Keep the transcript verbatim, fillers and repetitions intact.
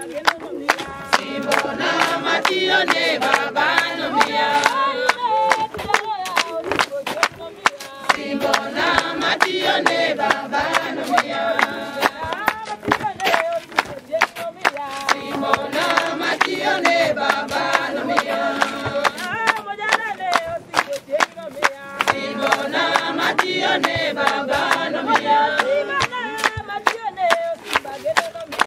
Simbona Matio ne baba no mia. Simbona Matio ne baba no mia. Simbona Matio ne baba no mia. Simbona Matio ne baba